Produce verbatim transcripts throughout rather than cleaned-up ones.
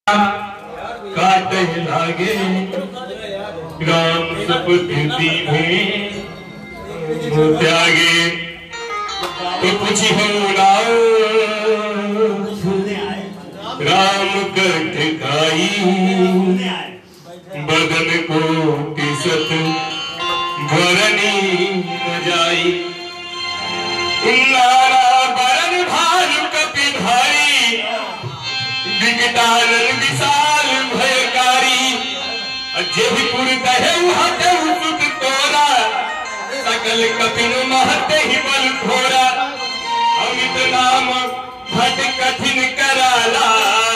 काटे लागे राम सपति दीवे त्यागे तो कुछ हो राम कटकाई बदन को किसत भरनी जाई नारा बरन भानु कपि भारी विकटानन विशाल भयकारी जेहिपुर दहेउ हटेउ सुत तोरा सकल कपिन महते ही बल घोरा अमित नाम भट कठिन कराला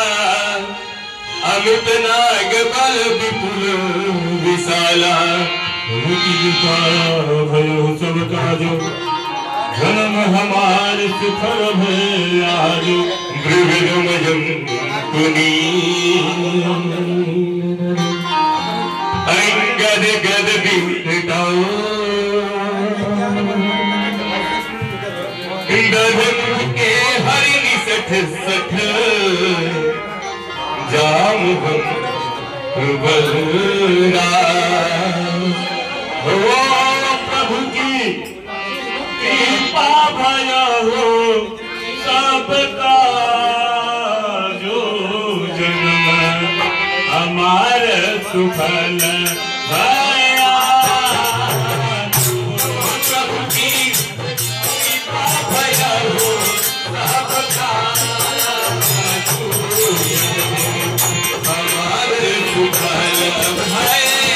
अमित नाग बल विपुल विशाला भयो सब काजो जन्म हमारे सुखर भयाजो मृगमयम पुनी अंगद गद बिटाओ इंद्रधनु के हरि निसठ सठ जाम बलरा हो प्रभु की कृपा भया हो सबका जो जन्म हमार सुफल भया प्रभु की कृपा भया हो सबका हमार सुफल भया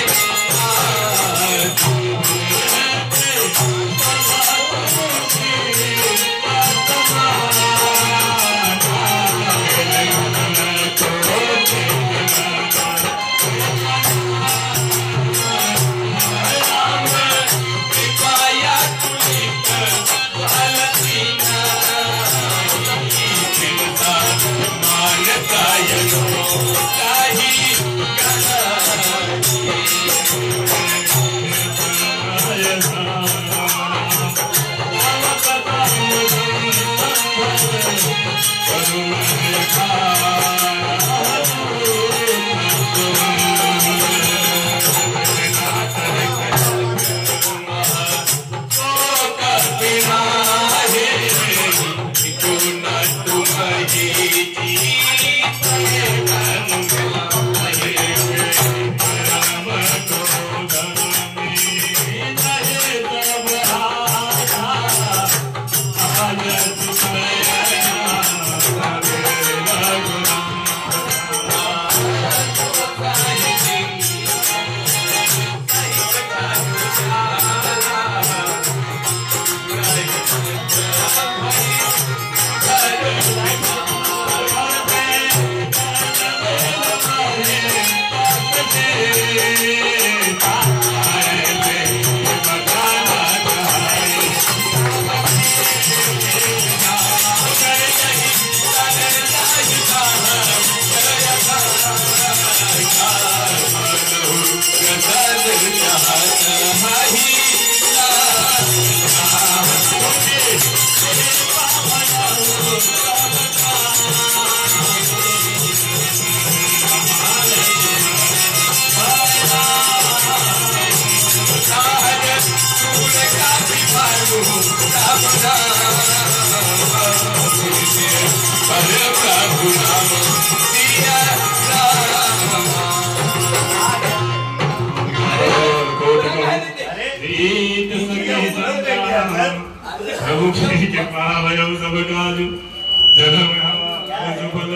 प्रभु की कृपा भयो सब काजो जन्म हमारे सुफल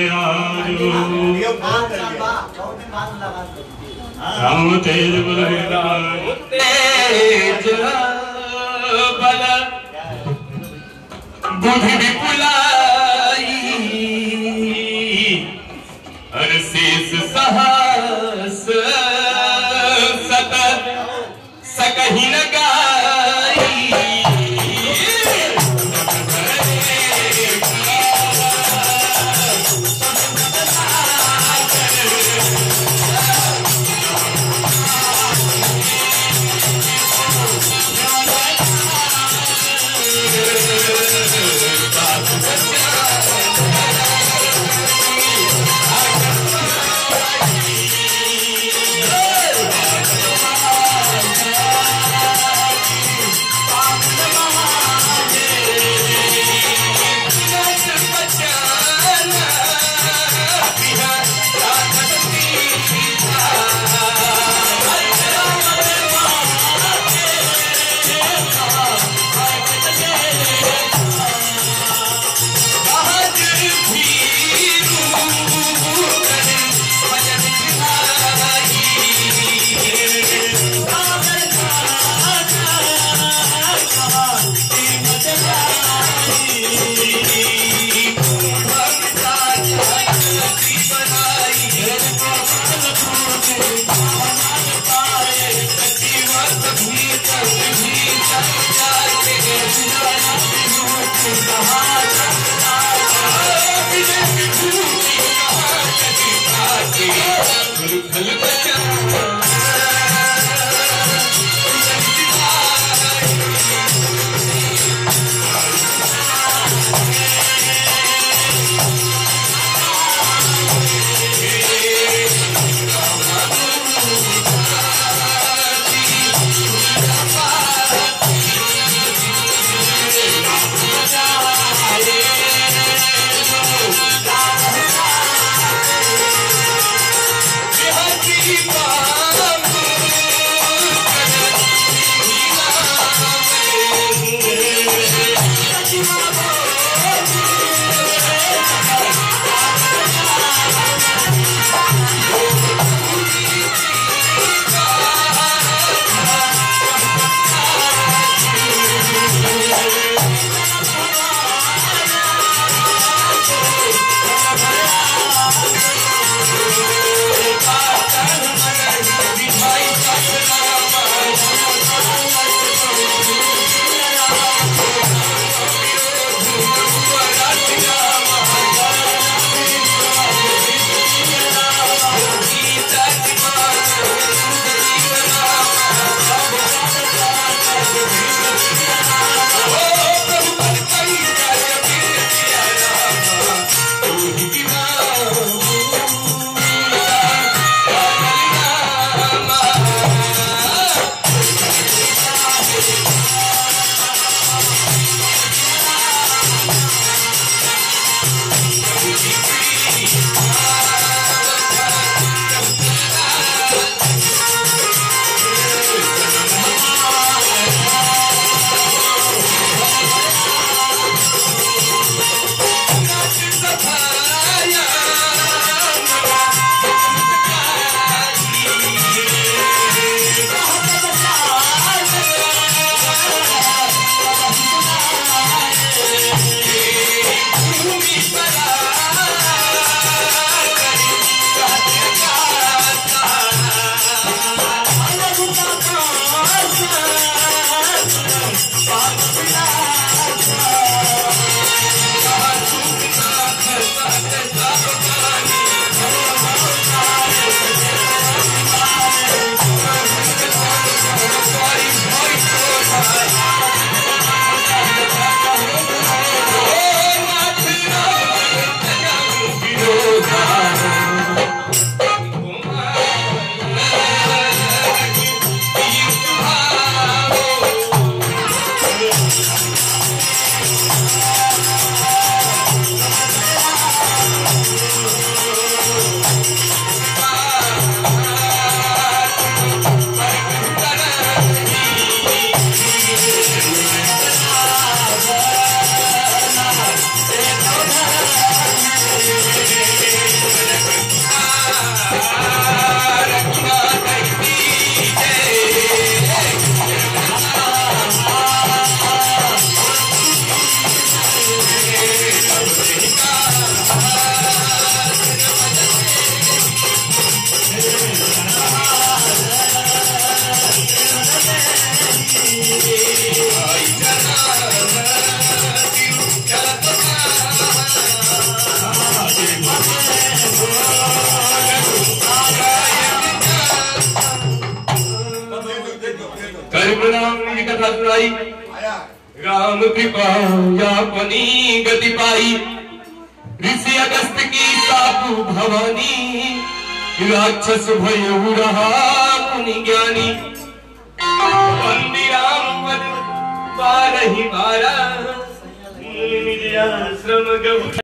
भयाजो राम तेज बल तेज बल बुद्धि विपुलाई हर शेष सहस सत सकहि न कथा सुनाई राम कृपा यापनी गति पाई ऋषि अगस्त की साधु भवानी राक्षस भय रहा मुनि ज्ञानी राम पद बारही बारा श्रम गौ